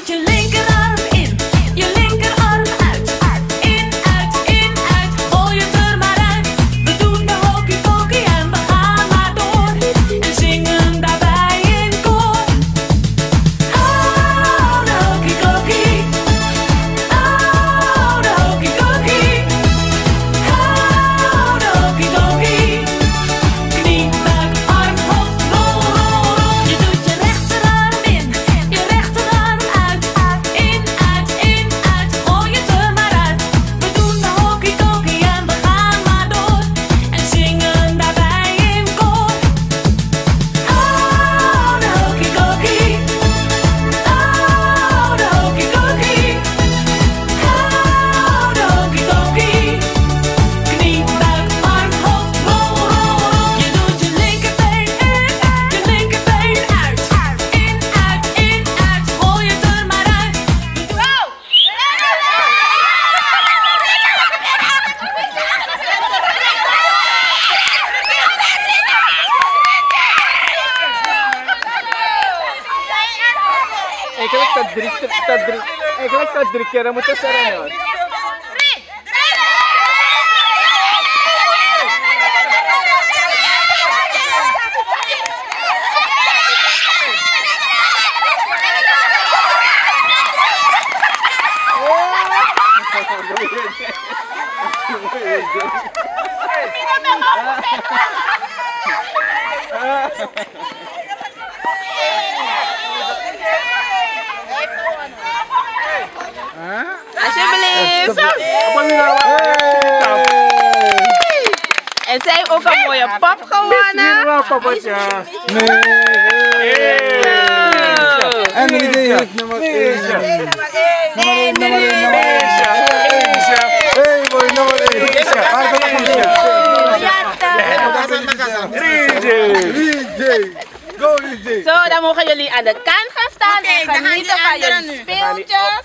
doet je linkerarm in, je linkerarm uit. In, uit, gooi het er maar uit. We doen de hokkie-pokkie en we gaan maar door. En zingen daarbij in koor. Oh, de hokkie-kokkie. Oh, de hokkie-kokkie. Oh, de hokkie-kokkie. Knie, buik, arm, hoofd, rol, rol, rol. Je doet je rechterarm in, je rechterarm uit. In, uit, gooi het er maar uit. We doen de hokkie-kokkie en we gaan maar door. En zingen daarbij in koor. Oh, de hokkie-kokkie. Oh, de hokkie-kokkie. Oh, de hokkie-kokkie. Knie, buik, arm, hoofd, rol, rol, rol. Je doet je linkerbeen in, je linkerbeen uit. In, uit, gooi het er maar uit. Eigenlijk dat drie keer, dan moet het zijn hoor. Alsjeblieft. En zij heeft ook een mooie pap gewonnen. En dan idee nummer 1. Zo, dan mogen jullie aan de kant gaan staan en genieten van jullie speeltjes.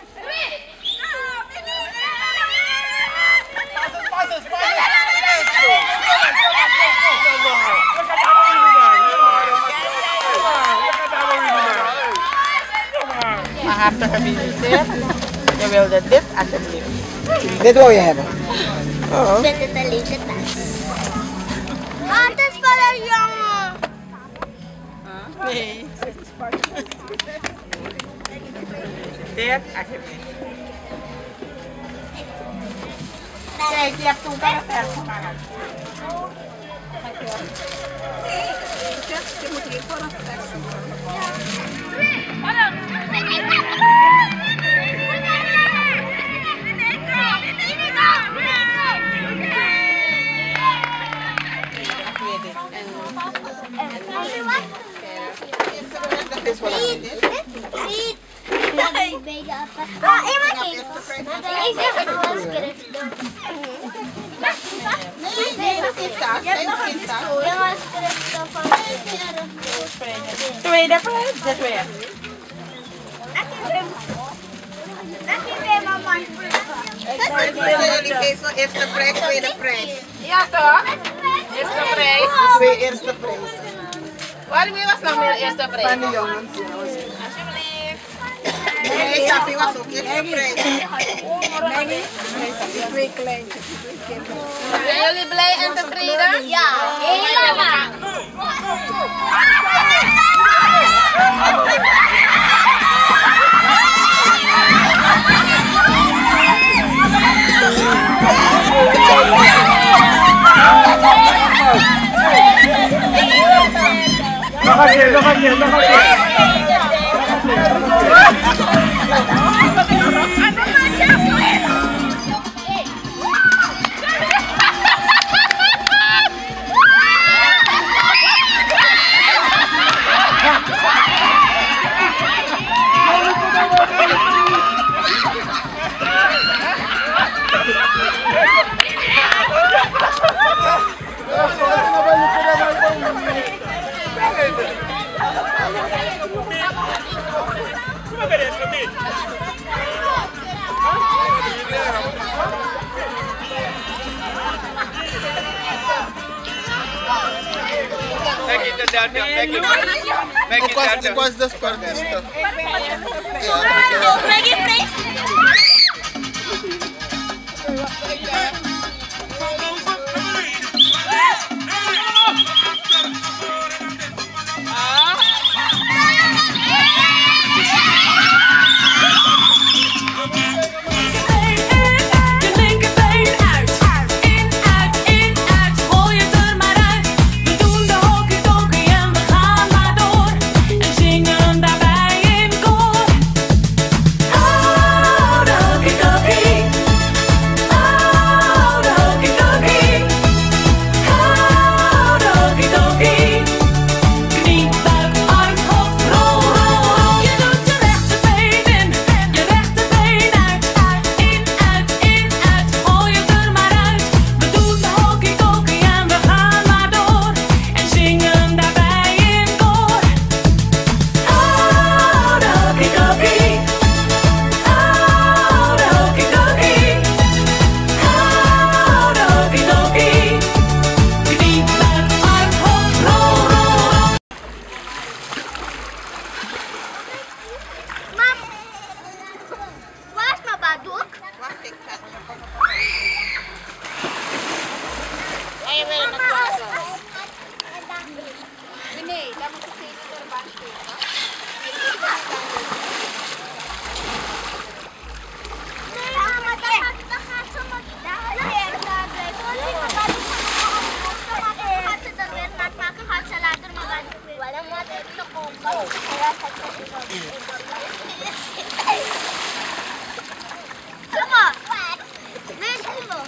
Maar hartelijk gefeliciteerd. Je wilde dit alsjeblieft. Dit wil je hebben. Ik vind het een leuke tas. Ah, het is voor een jongen. Nee. Dit alsjeblieft. Kijk, je hebt toen wel een vers gemaakt. Je moet hier voor een vers Tweede prijs, dit weer. Eerste prijs, tweede prijs. Ja toch? Eerste prijs. Twee eerste prijs. Waarom was nog meer eerste prijs? Van de jongens. Alsjeblieft. Nee, Safi was ook eerste prijs. Twee kleintjes. Zijn jullie blij en tevreden? Ja, helemaal. Nog een keer. Ik was de sportiste. Je linkerbeen uit. In, uit, gooi het er maar uit. We doen de hockey-dokie en we gaan maar door. En zingen daarbij in koor. Oh, de hockey-dokie. Oh, de hockey-dokie. Oh, de hockey-dokie. Knie, buik, arm, hoofd, rol, rol, rol. Je doet je rechterbeen in, je rechterbeen uit. In, uit, gooi het er maar uit. We doen de hockey-dokie en we gaan maar door. En zingen daarbij in koor. Oh, de hockey-dokie. Oh, de hockey-dokie. Oh, de hockey-dokie. Knie, buik, arm, hoofd, rol, rol, rol. Mam, waar is mijn baddoek? Wacht, ik ga. En je wil het nog Nee, dan moet ik even erbij steken. Nee, mama, dan gaat ze maar daar blijven. Dan gaat ze er weer nat maken, gaat ze later mijn baddoek weer. Walang maat te komen. Kom maar. Nee, kom maar.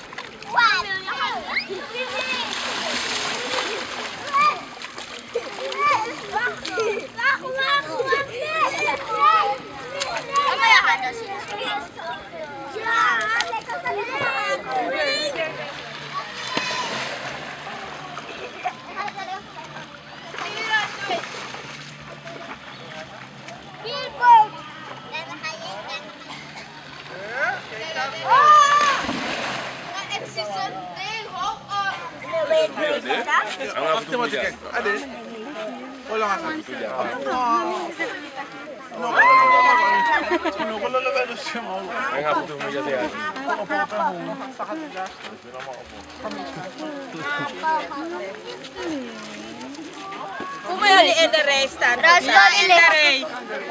Hoe moet jullie in de rij staan? Ja, in de rij.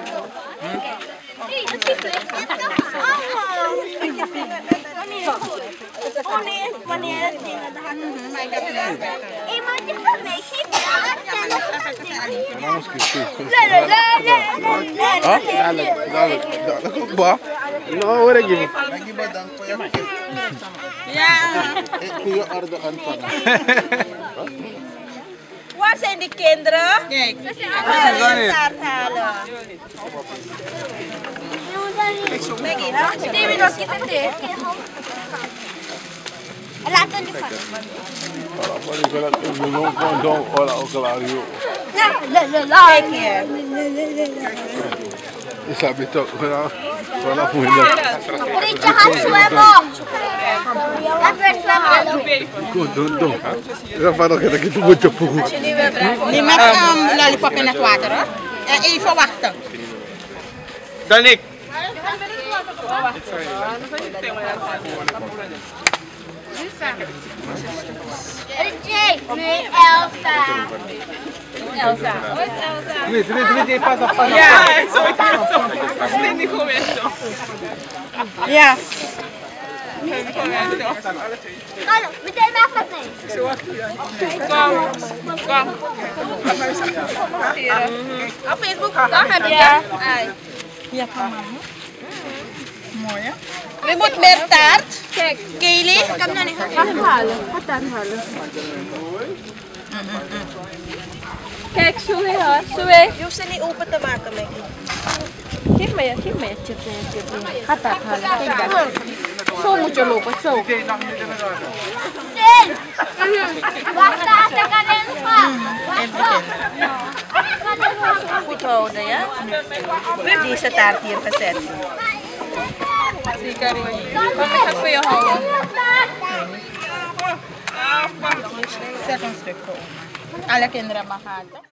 Wanneer iemand die van mij geeft, Dat komt ba. Nou hoor ik je. Dank je bedankt voor je gift. Ja. Ik wil je orde ontvangen. Waar zijn die kinderen? Kijk. We gaan een taart halen. Maggie, ha? Steven, wat is het? Laten we van. Kijk hier. Sabi toch, wala po hindi. Prietje gaat zwemmen. Laten we zwemmen. Goed, doen. Dan van dat ik het moet je poe. Die met lollipop in het water, hoor. Even wachten. Dan ik. Nee, Elsa. Elsa. Waar is Elsa? Niet, pas op. Ja, zo. Niet começo. Ja. Hallo, meteen maar wat nee. Kom. Op Facebook, daar heb je. Ja. Ja, kom maar. Mooi, hè? Wie moet meer taart? Kijk. Kaylee? Ik heb nog niet gehad. Ga hem halen. Ga hem halen. Kijk, zo weer hoor. Zo weer. Je hoeft ze niet open te maken, Maggie. Geef me je chip. Ga taart halen. Kijk daar. Zo moet je lopen, zo. Waar staat de kanin? Goed houden, ja? Deze taart hier gezet. Zeker. Kom, ik ga het voor je houden. Zet een stuk voor. Alle kinderen mag halen.